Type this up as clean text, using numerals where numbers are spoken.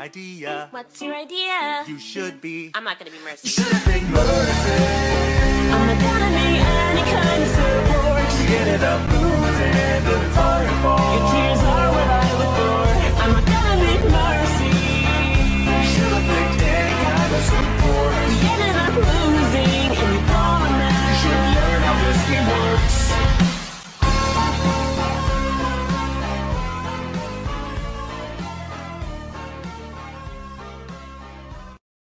idea. What's your idea? You should be. I'm not gonna be Mercy. You should be Mercy. I'm not gonna be any kind of